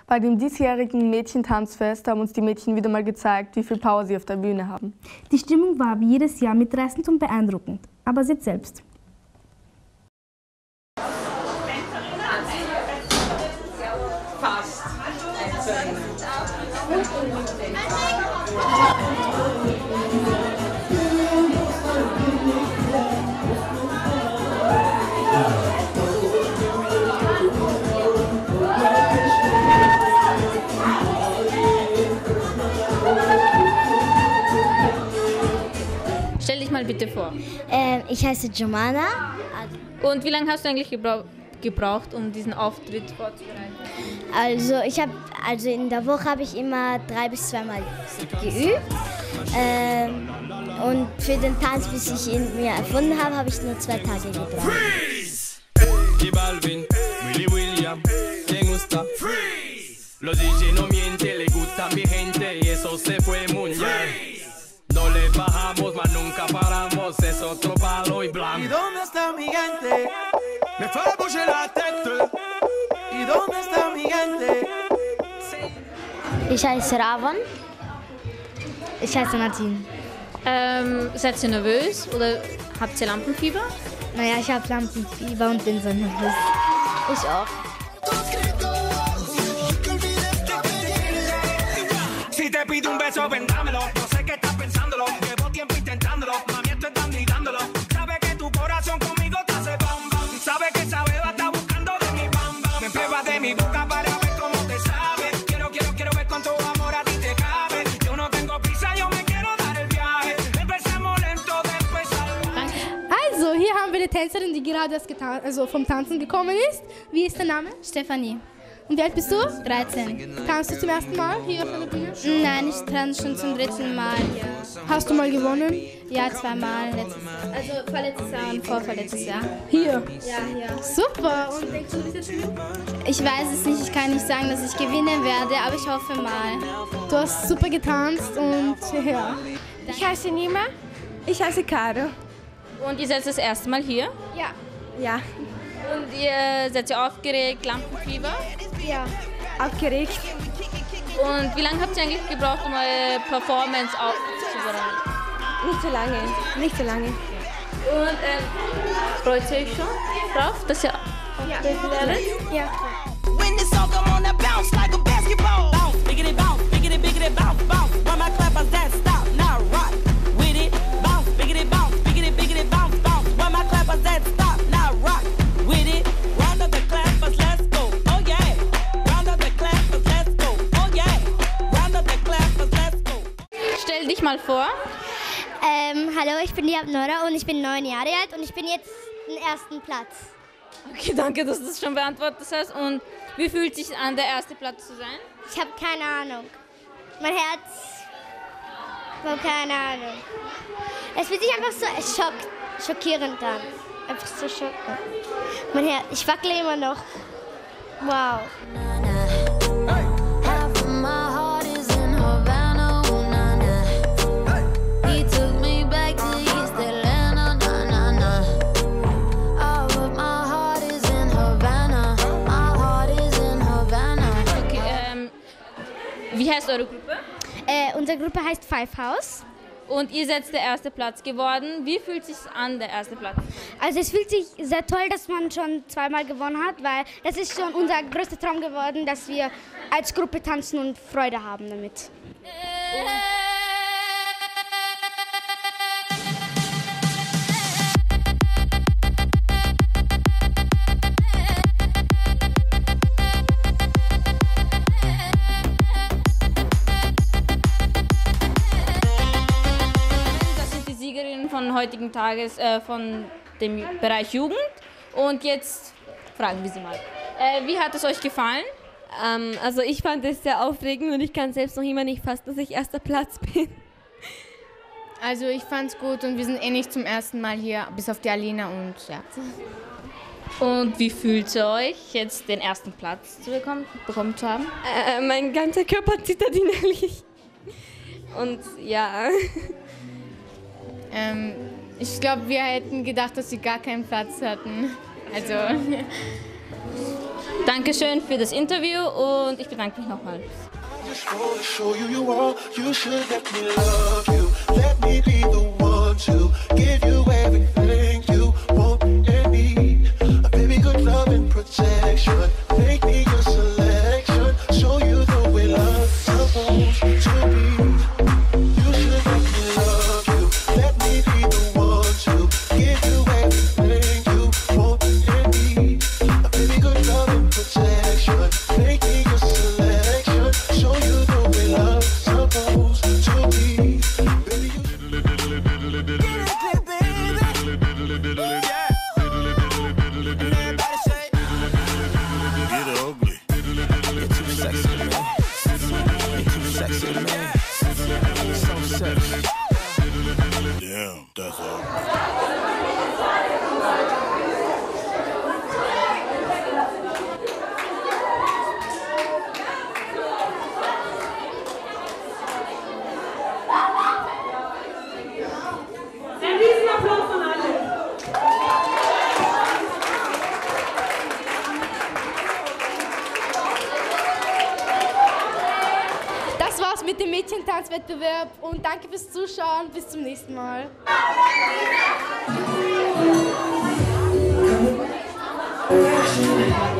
Bei dem diesjährigen Mädchentanzfest haben uns die Mädchen wieder mal gezeigt, wie viel Power sie auf der Bühne haben. Die Stimmung war wie jedes Jahr mitreißend und beeindruckend. Aber seht selbst. Stell dich mal bitte vor. Ich heiße Jomana. Und wie lange hast du eigentlich gebraucht, um diesen Auftritt vorzubereiten? Also in der Woche habe ich immer 3 bis 2 Mal geübt. Und für den Tanz, bis ich ihn mir erfunden habe, habe ich nur 2 Tage gebraucht. Balvin, Willy William, ¿te gusta? Los DJ no mienten, le gusta mi gente y eso se fue muy bien. No le bajamos, mas nunca paramos, es otro palo y blanco. ¿Y dónde está mi gente? Me fue a bouger la tête. ¿Y dónde está mi gente? Ich heiße Ravan. Ich heiße Martin. Seid ihr nervös oder habt ihr Lampenfieber? Naja, ich habe Lampenfieber und bin so nervös. Ich auch. Si te pido un beso, ven dámelo. No sé qué estás pensándolo. Llevo tiempo intentándolo. Mami, esto están gritándolo. Sabe que tu corazón conmigo te hace bam bam. Sabe que esa beba está buscando de mi bam bam. Me pruebas de mi boca para ver cómo te sabe. Quiero ver con tu amor a ti te cabe. Yo no tengo prisa, yo me quiero dar el viaje. Empecemos lento, después salvaje. Also, hier haben wir eine Tänzerin, die gerade erst vom Tanzen gekommen ist. Wie ist der Name? Stefanie. Und wie alt bist du? 13. Tanzt du zum ersten Mal hier auf der Bühne? Nein, ich tanze schon zum 3. Mal hier. Hast du mal gewonnen? Ja, 2 Mal. Also vorletztes Jahr und vorvorletztes Jahr. Hier? Ja, hier. Super. Und denkst du, du bist jetzt gewinnen? Ich weiß es nicht, ich kann nicht sagen, dass ich gewinnen werde, aber ich hoffe mal. Du hast super getanzt und ja. Ich heiße Nima. Ich heiße Caro. Und ihr seid das erste Mal hier? Ja. Ja, Und ihr seid ihr aufgeregt, Lampenfieber? ja. Aufgeregt. Und wie lange habt ihr eigentlich gebraucht, um eure Performance aufzubereiten? Nicht so lange. Nicht so lange. Und freut ihr euch schon drauf, dass ihr auftreten werdet? Ja. When the song come on, I bounce like a basketball. Bounce, biggity bounce, biggity biggity bounce, bounce. When my clappers that stop, now rock with it. Bounce, biggity bounce, biggity bounce, bounce. When my clappers that stop, now rock with it. Round up the clappers, let's go. Oh yeah. Round up the clappers, let's go. Oh yeah. Round up the clappers, let's go. Stell dich mal vor. Hallo, ich bin die Abnora und ich bin 9 Jahre alt und ich bin jetzt den 1. Platz. Okay, danke, dass du das schon beantwortet hast. Und wie fühlt es sich an, der erste Platz zu sein? Ich habe keine Ahnung. Mein Herz war keine Ahnung. Es fühlt sich einfach so schockierend an. Einfach so schockierend. Mein Herz, ich wackele immer noch. Wow. Wie heißt eure Gruppe? Unsere Gruppe heißt Five House. Und ihr seid der erste Platz geworden. Wie fühlt es sich an, der erste Platz? Also es fühlt sich sehr toll, dass man schon 2-mal gewonnen hat, weil das ist schon unser größter Traum geworden, dass wir als Gruppe tanzen und Freude haben damit. Von heutigen Tages von dem Bereich Jugend. Und jetzt fragen wir sie mal. Wie hat es euch gefallen? Also ich fand es sehr aufregend und ich kann selbst noch immer nicht fassen, dass ich 1. Platz bin. Also ich fand's gut und wir sind eh nicht zum ersten Mal hier, bis auf die Alina und ja. Und wie fühlt ihr euch, jetzt den 1. Platz bekommen zu haben? Mein ganzer Körper zittert innerlich. Und ja. Ich glaube, wir hätten gedacht, dass sie gar keinen Platz hatten. Also. Dankeschön für das Interview und ich bedanke mich nochmal. Just wanna show you you are. You should let me love you. Let me be the one to give you everything you want and need. A baby, good love and protection. Make me your selection. Show you the way love's supposed to be. You should let me love you. Let me be the one to give you everything you want and need. A baby, good love and protection. Make me your selection. Show you the way love's supposed to be. Baby, Get ugly. You're too sexy to me. You're too sexy to me. So sexy. Damn, that's ugly. Ein Riesenapplaus von allen. Das war's mit dem Mädchentanzwettbewerb und danke fürs Zuschauen. Bis zum nächsten Mal. Action.